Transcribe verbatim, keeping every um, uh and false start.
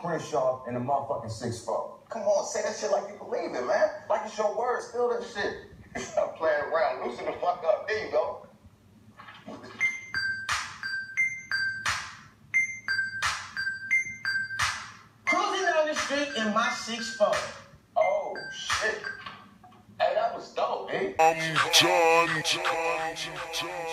Crenshaw in the motherfucking six four. Come on, say that shit like you believe it, man. Like it's your words. Feel that shit. Stop playing around. Loosen the fuck up. There you go. Cruising down the street in my six four. Oh, shit. Hey, that was dope, eh? I'm done.